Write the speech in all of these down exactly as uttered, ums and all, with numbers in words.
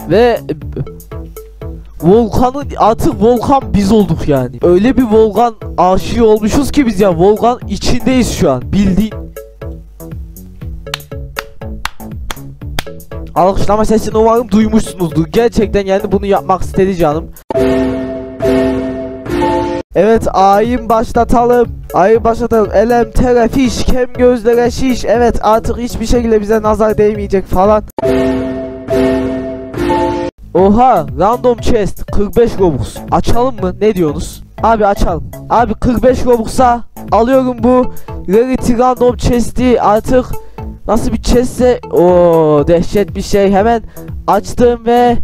Ve Volkan'ın artık Volkan biz olduk yani. Öyle bir Volkan aşığı olmuşuz ki biz ya, Volkan içindeyiz şu an bildiğin. Alkışlama sesini umarım duymuşsunuzdur. Gerçekten yani bunu yapmak istedi canım. Evet, ayın başlatalım. Ayı başlatalım. Elem tere fiş, kem gözlere şiş. Evet, artık hiçbir şekilde bize nazar değmeyecek falan. Oha, random chest kırk beş Robux. Açalım mı? Ne diyorsunuz? Abi açalım. Abi kırk beş Robux'a alıyorum bu Rarity random chest'i. Artık nasıl bir chest'se, o dehşet bir şey. Hemen açtım ve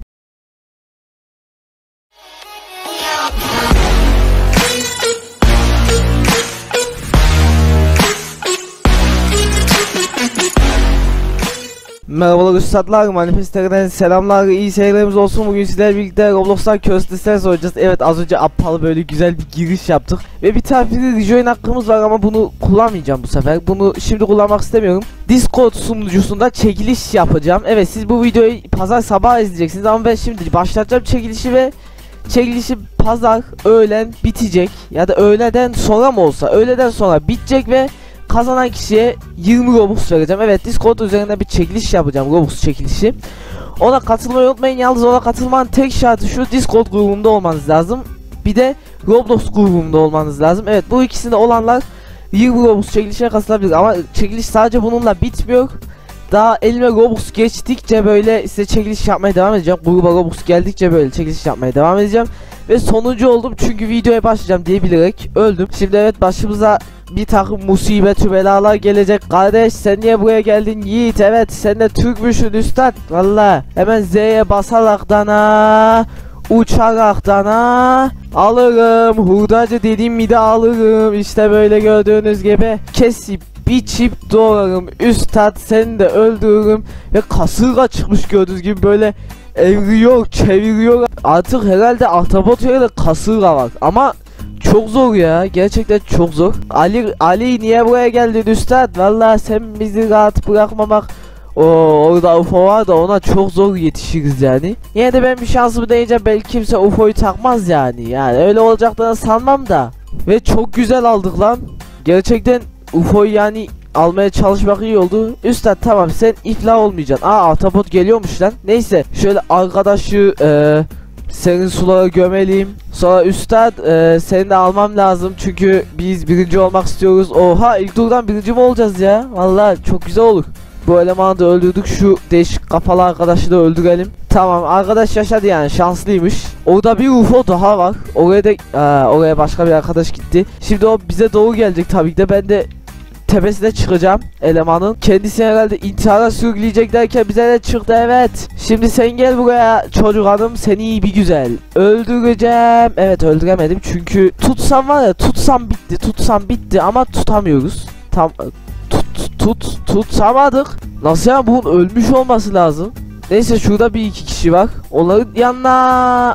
merhabalar üstadlar, manifestlerden selamlar, iyi seyirlerimiz olsun. Bugün sizlerle birlikte Roblox'tan Cursed Stairs oynayacağız. Evet, az önce aptal böyle güzel bir giriş yaptık ve bir tane free rejoin hakkımız var ama bunu kullanmayacağım bu sefer. Bunu şimdi kullanmak istemiyorum. Discord sunucusunda çekiliş yapacağım. Evet, siz bu videoyu pazar sabah izleyeceksiniz ama ben şimdi başlatacağım çekilişi ve çekilişi pazar öğlen bitecek ya da öğleden sonra mı olsa öğleden sonra bitecek ve kazanan kişiye yirmi Robux vereceğim. Evet, Discord üzerinde bir çekiliş yapacağım, Robux çekilişi. Ona katılmayı unutmayın. Yalnız ona katılmanın tek şartı şu: Discord grubumda olmanız lazım. Bir de Roblox grubumda olmanız lazım. Evet, bu ikisinde olanlar yirmi Robux çekilişine katılabilir. Ama çekiliş sadece bununla bitmiyor. Daha elime Robux geçtikçe böyle size çekiliş yapmaya devam edeceğim. Gruba Robux geldikçe böyle çekiliş yapmaya devam edeceğim. Ve sonuncu oldum çünkü videoya başlayacağım diye bilerek öldüm. Şimdi evet, başımıza bir takım musibet belalar gelecek. Kardeş, sen niye buraya geldin Yiğit? Evet, sen de Türkmüşsün üstad. Valla hemen Z'ye basaraktan ha, uçaraktan ha alırım. Hurdacı dediğim mi de alırım. İşte böyle gördüğünüz gibi kesip biçip doğrarım. Üstad, seni de öldürürüm. Ve kasırga çıkmış gördüğünüz gibi, böyle evriyor çeviriyor. Artık herhalde ahtapot yerine kasırga var ama çok zor ya, gerçekten çok zor. Ali Ali niye buraya geldin üstad? Vallahi sen bizi rahat bırakmamak. O orada U F O var da ona çok zor yetişiriz yani. Yine de ben bir şansımı deneyeceğim, belki kimse U F O'yu takmaz yani. Yani öyle olacaklarını sanmam da. Ve çok güzel aldık lan. Gerçekten U F O'yu yani almaya çalışmak iyi oldu. Üstad tamam, sen iflah olmayacaksın. Aa, ahtapot geliyormuş lan. Neyse, şöyle arkadaşı eee senin sulara gömeliyim. Sonra üstad e, seni de almam lazım çünkü biz birinci olmak istiyoruz. Oha, ilk turdan birinci mi olacağız ya? Vallahi çok güzel olur. Bu elemanı da öldürdük, şu değişik kafalı arkadaşı da öldürelim. Tamam, arkadaş yaşadı yani, şanslıymış. Orada bir U F O daha var. Oraya da e, oraya başka bir arkadaş gitti. Şimdi o bize doğru gelecek tabii ki de. Ben de tepesine çıkacağım elemanın. Kendisini herhalde intihara sürükleyecek derken bize de çıktı. Evet, şimdi sen gel buraya çocuk hanım, seni iyi bir güzel öldüreceğim. Evet, öldüremedim çünkü tutsam var ya, tutsam bitti tutsam bitti ama tutamıyoruz. Tam tut tut tutamadık. Nasıl ya, bunun ölmüş olması lazım. Neyse, şurada bir iki kişi var, onların yanına.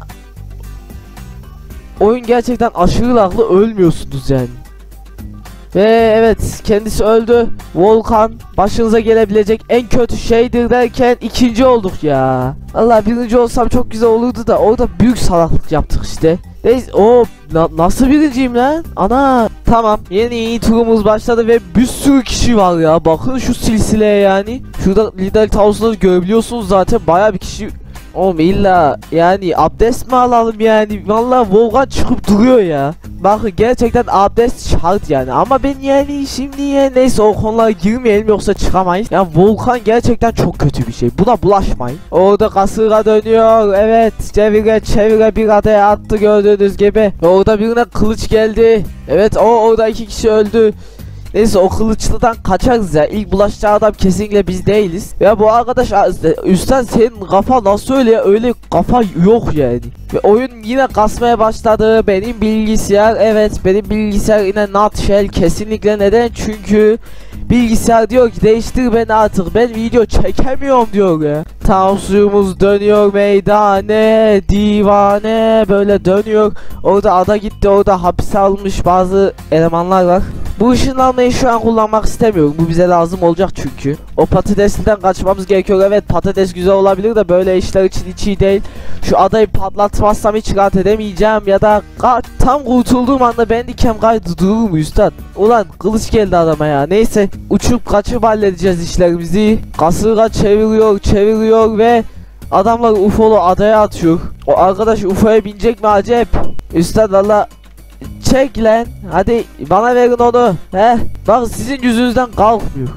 Oyun gerçekten aşırı laglı, ölmüyorsunuz yani. Ve evet, kendisi öldü. Volkan başınıza gelebilecek en kötü şeydir derken ikinci olduk ya. Vallahi birinci olsam çok güzel olurdu da orada büyük salaklık yaptık işte. Neyse, o na nasıl birinciyim lan? Ana, tamam, yeni iyi turumuz başladı ve bir sürü kişi var ya. Bakın şu silsileye yani. Şurada lider tavsiyeleri görebiliyorsunuz zaten, baya bir kişi. Oğlum illa yani abdest mi alalım yani? Vallahi Volkan çıkıp duruyor ya. Bakın gerçekten abdest şart yani, ama ben yani şimdi ya, neyse o konulara girmeyelim yoksa çıkamayız. Yani Volkan gerçekten çok kötü bir şey, buna bulaşmayın. Orada kasırga dönüyor, evet, çevire çevire bir adaya attı gördüğünüz gibi. Orada birine kılıç geldi, evet, o orada iki kişi öldü. Neyse, o kılıçlıdan kaçarız ya. İlk bulaşacağı adam kesinlikle biz değiliz. Ya bu arkadaş, üstten senin kafa nasıl öyle ya? Öyle kafa yok yani. Ve oyun yine kasmaya başladı. Benim bilgisayar, evet benim bilgisayar yine nutshell kesinlikle. Neden? Çünkü bilgisayar diyor ki değiştir beni artık, ben video çekemiyorum diyor ya. Tansiyumuz dönüyor meydane divane, böyle dönüyor. Orada ada gitti, orada hapse almış bazı elemanlar var. Bu ışınlanmayı şu an kullanmak istemiyorum. Bu bize lazım olacak çünkü. O patatesten kaçmamız gerekiyor. Evet, patates güzel olabilir de böyle işler için hiç iyi değil. Şu adayı patlatmazsam hiç rahat edemeyeceğim ya da tam kurtulduğum anda ben dikem kaydı durur mu üstad? Ulan kılıç geldi adama ya. Neyse, uçup kaçıp halledeceğiz işlerimizi. Kasırga çeviriyor çeviriyor ve adamlar U F O'lu adaya atıyor. O arkadaş U F O'ya binecek mi acep? Üstad valla çek lan. Hadi bana verin onu. He? Bak sizin yüzünüzden kalkmıyor.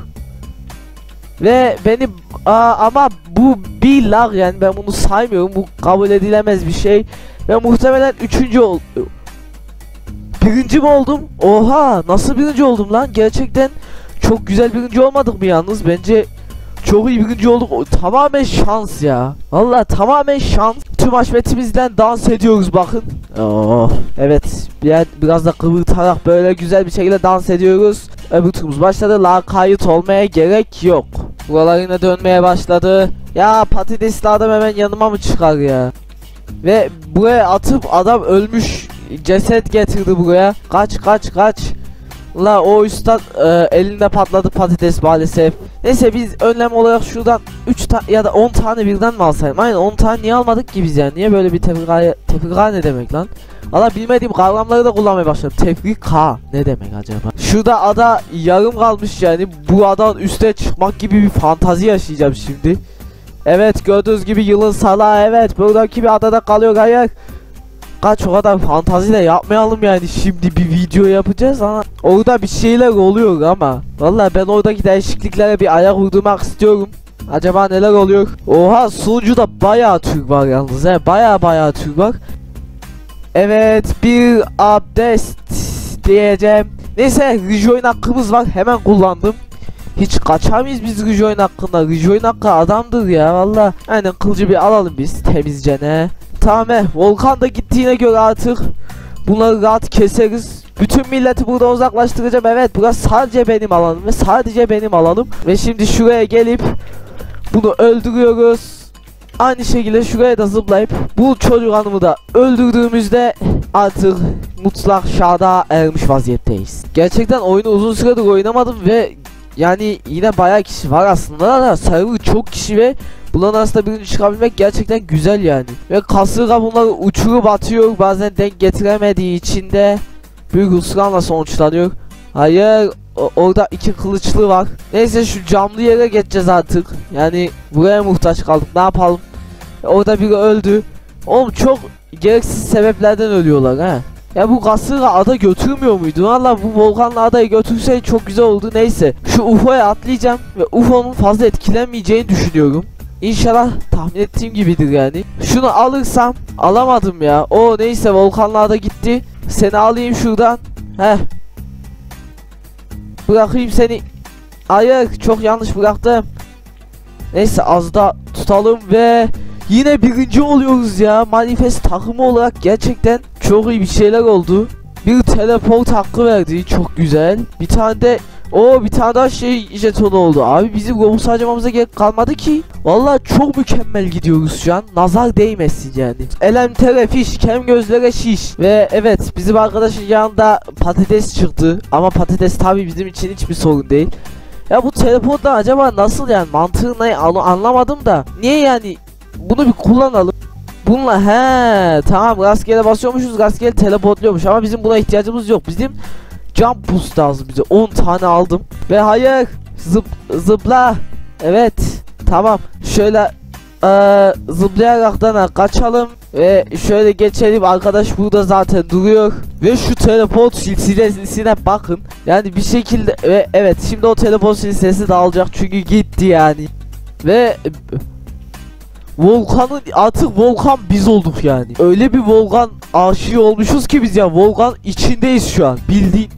Ve beni aa, ama bu bir lag, yani ben bunu saymıyorum. Bu kabul edilemez bir şey. Ve muhtemelen üçüncü ol. Birinci mi oldum? Oha, nasıl birinci oldum lan? Gerçekten çok güzel birinci olmadık mı yalnız? Bence çok iyi birinci olduk. O, tamamen şans ya. Vallahi tamamen şans. Tüm haşmetimizden dans ediyoruz bakın. Oh, evet. Bir, biraz da kıvırtarak böyle güzel bir şekilde dans ediyoruz. Öbür turumuz başladı. La kayıt olmaya gerek yok. Buralar yine dönmeye başladı. Ya patatesli adam hemen yanıma mı çıkar ya? Ve buraya atıp adam ölmüş ceset getirdi buraya. Kaç kaç kaç. La o üstad e, elinde patladı patates maalesef. Neyse biz önlem olarak şuradan üç tane ya da on tane birden mi alsaydım? Aynen, on tane niye almadık ki biz yani? Niye böyle bir tefrika, tefrika ne demek lan? Valla bilmediğim kavramları da kullanmaya başladım. Tefrika ne demek acaba? Şurada ada yarım kalmış yani. Bu adadan üste çıkmak gibi bir fantazi yaşayacağım şimdi. Evet, gördüğünüz gibi yılın salağı, evet buradaki bir adada kalıyor hayır. Kaç, o kadar fantazi de yapmayalım yani, şimdi bir video yapacağız ama orada bir şeyler oluyor ama vallahi ben oradaki değişikliklere bir ayak uydurmak istiyorum. Acaba neler oluyor? Oha, sunucuda bayağı Türk var yalnız he, bayağı bayağı Türk var. Evet, bir abdest diyeceğim. Neyse, rejoin hakkımız var, hemen kullandım. Hiç kaçar mıyız biz rejoin hakkında? Rejoin hakkı adamdır ya valla. Aynen, kılıcı bir alalım biz temizce ne. Tamam he, Volkan da gittiğine göre artık bunları rahat keseriz. Bütün milleti burada uzaklaştıracağım. Evet, burası sadece benim alanım ve sadece benim alanım. Ve şimdi şuraya gelip bunu öldürüyoruz. Aynı şekilde şuraya da zıplayıp bu çocuk hanımı da öldürdüğümüzde artık mutlak şada ermiş vaziyetteyiz. Gerçekten oyunu uzun süredir oynamadım ve yani yine bayağı kişi var aslında da sayılı çok kişi ve bunların arasında birinci çıkabilmek gerçekten güzel yani. Ve kasırga bunları uçurup atıyor, bazen denk getiremediği için de büyük husranla sonuçlanıyor. Hayır, orada iki kılıçlı var. Neyse, şu camlı yere geçeceğiz artık. Yani buraya muhtaç kaldık, ne yapalım. Orada biri öldü. Oğlum çok gereksiz sebeplerden ölüyorlar ha. Ya bu kasırga ada götürmüyor muydu? Valla bu volkanlı adayı götürse çok güzel oldu. Neyse, şu U F O'ya atlayacağım ve U F O'nun fazla etkilenmeyeceğini düşünüyorum. İnşallah tahmin ettiğim gibidir yani. Şunu alırsam, alamadım ya. O neyse, volkanlı ada gitti. Seni alayım şuradan. Heh. Bırakayım seni. Hayır, çok yanlış bıraktım. Neyse, az da tutalım ve yine birinci oluyoruz ya. Manifest takımı olarak gerçekten çok iyi bir şeyler oldu. Bir teleport hakkı verdi, çok güzel. Bir tane de o bir tane daha şey jetonu oldu. Abi bizim Robux harcamamıza gerek kalmadı ki. Vallahi çok mükemmel gidiyoruz şu an. Nazar değmesin yani. Elemtere fiş, kem gözlere şiş. Ve evet, bizim arkadaşın yanında patates çıktı. Ama patates tabi bizim için hiçbir sorun değil. Ya bu teleportlar acaba nasıl yani, mantığı ne anlamadım da. Niye yani, bunu bir kullanalım. Bununla he tamam, rastgele basıyormuşuz, rastgele teleportluyormuş ama bizim buna ihtiyacımız yok. Bizim jump boost lazım bize. on tane aldım. Ve hayır, zıp zıpla. Evet tamam, şöyle ee, zıplayaraktan kaçalım ve şöyle geçelim. Arkadaş burada zaten duruyor ve şu teleport silsilesine bakın yani bir şekilde. Ve evet, şimdi o teleport silsilesi dağılacak çünkü gitti yani. Ve volkanın artık volkan biz olduk yani. Öyle bir volkan aşığı olmuşuz ki biz ya, volkan içindeyiz şu an bildiğin.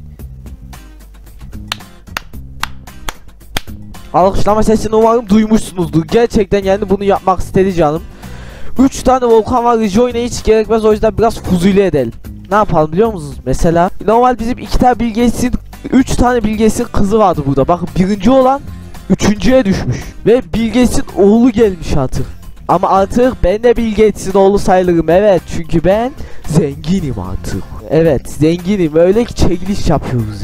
Alkışlama sesini umarım duymuşsunuzdur. Gerçekten yani bunu yapmak istedi canım. üç tane volkan var, rejoin'e hiç gerekmez, o yüzden biraz fuzuli edelim. Ne yapalım biliyor musunuz? Mesela normal bizim iki tane Bill Gates'in, üç tane Bill Gates'in kızı vardı burada. Bakın, birinci olan üçüncüye düşmüş. Ve Bill Gates'in oğlu gelmiş artık. Ama artık ben de Bill Gates'in oğlu sayılırım, evet, çünkü ben zenginim artık. Evet zenginim, öyle ki çekiliş yapıyoruz yani.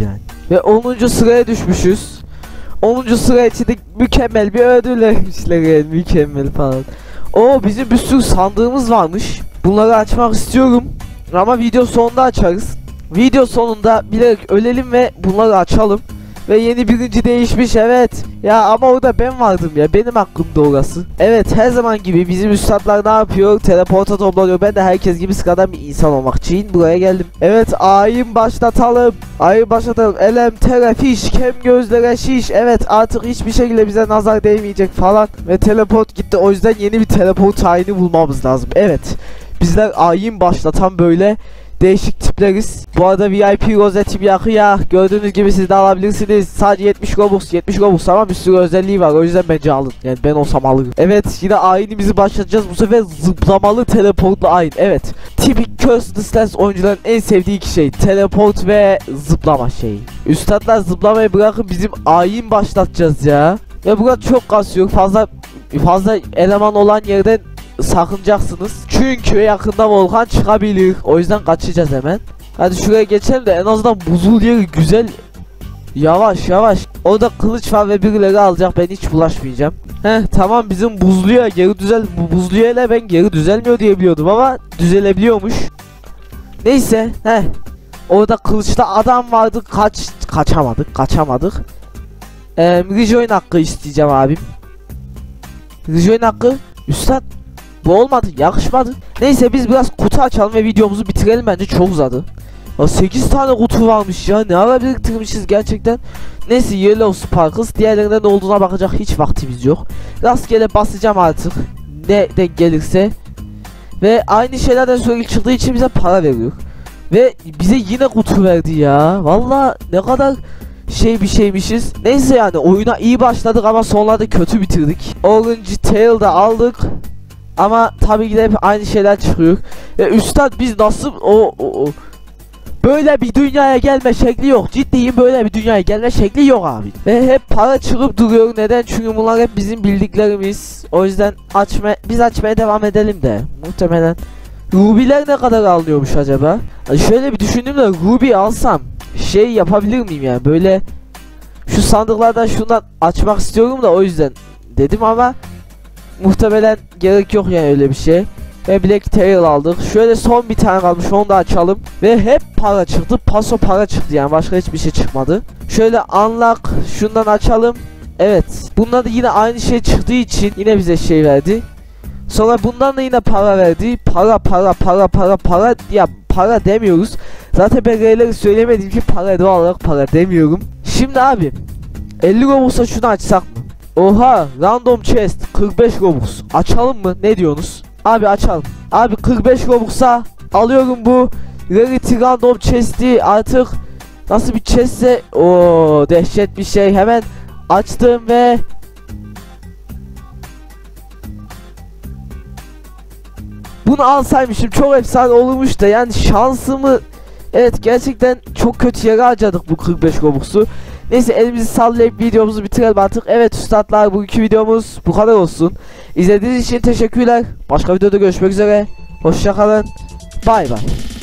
Ve onuncu sıraya düşmüşüz. onuncu sıra için de mükemmel bir ödül vermişler yani, mükemmel falan. O bizim bir sürü sandığımız varmış. Bunları açmak istiyorum. Ama video sonunda açarız. Video sonunda bilerek ölelim ve bunları açalım. Ve yeni birinci değişmiş, evet. Ya ama orada ben vardım ya, benim hakkımda orası. Evet, her zaman gibi bizim üstadlar ne yapıyor? Teleporta toplanıyor. Ben de herkes gibi sıradan bir insan olmak için buraya geldim. Evet, ayın başlatalım. Ayın başlatalım. Elem tere fiş, kem gözlere şiş. Evet, artık hiçbir şekilde bize nazar değmeyecek falan. Ve teleport gitti, o yüzden yeni bir teleport halini bulmamız lazım. Evet, bizler ayın başlatan böyle değişik tipleriz. Bu arada V I P rozetim yakıyor. Gördüğünüz gibi siz de alabilirsiniz. Sadece yetmiş Robux, yetmiş Robux ama bir sürü özelliği var. O yüzden bence alın. Yani ben olsam alırım. Evet, yine ayinimizi başlatacağız. Bu sefer zıplamalı teleportlu ayin. Evet. Tipik Curse Dance oyuncuların en sevdiği iki şey. Teleport ve zıplama şeyi. Üstadlar zıplamayı bırakın, bizim ayin başlatacağız ya. Ve burada çok kasıyor. Fazla fazla eleman olan yerden sakınacaksınız. Çünkü yakında volkan çıkabilir. O yüzden kaçacağız hemen. Hadi şuraya geçelim de en azından buzul yeri güzel. Yavaş yavaş. Orada kılıç var ve birileri alacak. Ben hiç bulaşmayacağım. Heh, tamam, bizim buzluya geri düzel. Bu buzluya ile ben geri düzelmiyor diye biliyordum ama düzelebiliyormuş. Neyse. Heh. Orada kılıçta adam vardı. Kaç kaçamadık. Kaçamadık. Eee rejoin hakkı isteyeceğim abim. Rejoin hakkı. Üstad, bu olmadı, yakışmadı. Neyse, biz biraz kutu açalım ve videomuzu bitirelim, bence çok uzadı. Ya sekiz tane kutu varmış ya, ne ara biriktirmişiz gerçekten. Neyse, Yellow Sparkles, diğerlerinde ne olduğuna bakacak hiç vaktimiz yok. Rastgele basacağım artık, ne de gelirse. Ve aynı şeylerden sürekli çıktığı için bize para veriyor. Ve bize yine kutu verdi ya. Vallahi ne kadar şey bir şeymişiz. Neyse, yani oyuna iyi başladık ama sonlarda kötü bitirdik. Orange Tail da aldık. Ama tabii ki de hep aynı şeyler çıkıyor. Ve üstad, biz nasıl o, o, o böyle bir dünyaya gelme şekli yok. Ciddiyim, böyle bir dünyaya gelme şekli yok abi. Ve hep para çıkıp duruyor. Neden? Çünkü bunlar hep bizim bildiklerimiz. O yüzden açma biz açmaya devam edelim de. Muhtemelen Ruby'ler ne kadar alıyormuş acaba? Yani şöyle bir düşündüm de, Ruby alsam şey yapabilir miyim yani, böyle şu sandıklardan şundan açmak istiyorum da o yüzden dedim ama muhtemelen gerek yok yani öyle bir şey. Ve Black Tail aldık. Şöyle son bir tane kalmış, onu da açalım. Ve hep para çıktı. Paso para çıktı yani, başka hiçbir şey çıkmadı. Şöyle unlock, şundan açalım. Evet, bundan da yine aynı şey çıktığı için yine bize şey verdi. Sonra bundan da yine para verdi. Para para para para para ya, para demiyoruz. Zaten ben R'leri söylemedim ki para, doğal olarak para demiyorum. Şimdi abi elli Robux'a şunu açsak mı? Oha, random chest kırk beş Robux. Açalım mı? Ne diyorsunuz? Abi açalım. Abi kırk beş Robux'a alıyorum bu Rarity random chest'i. Artık nasıl bir chest'se o dehşet bir şey. Hemen açtım ve bunu alsaymışım çok efsane olurmuş da, yani şansımı, evet gerçekten çok kötü yere harcadık bu kırk beş Robux'u. Neyse, elimizi sallayıp videomuzu bitirelim artık. Evet üstadlar, bugünkü videomuz bu kadar olsun. İzlediğiniz için teşekkürler. Başka videoda görüşmek üzere. Hoşça kalın. Bay bay.